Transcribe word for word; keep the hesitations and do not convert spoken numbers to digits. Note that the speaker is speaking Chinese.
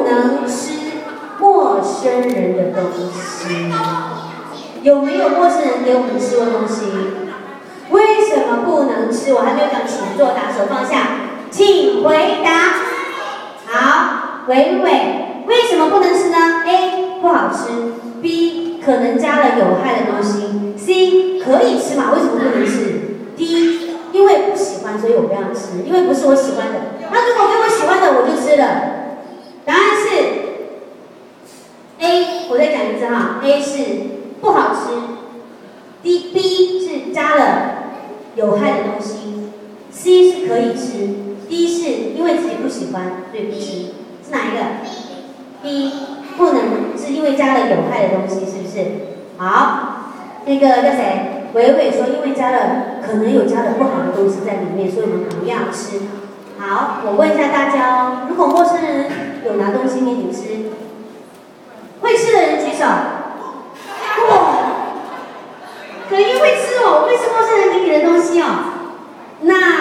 能吃陌生人的东西？有没有陌生人给我们吃过东西？为什么不能吃？我还没有讲，请作答，手放下，请回答。好，伟伟，为什么不能吃呢 ？A 不好吃 ，B 可能加了有害的东西 ，C 可以吃嘛？为什么不能吃 ？D 因为不喜欢，所以我不要吃，因为不是我喜欢的。那如果给我喜欢的，我就吃了。答案是 A， 我再讲一次哈 ，A 是不好吃 ，D B 是加了有害的东西 ，C 是可以吃 ，D 是因为自己不喜欢所以不吃，是哪一个 ？B 不能是因为加了有害的东西，是不是？好，那个叫谁？伟伟说，因为加了可能有加了不好的东西在里面，所以我们不要吃。好，我问一下大家哦，如果陌生人有拿东西给你吃，会吃的人举手。哇，可因会吃哦，会吃陌生人给你的东西哦。那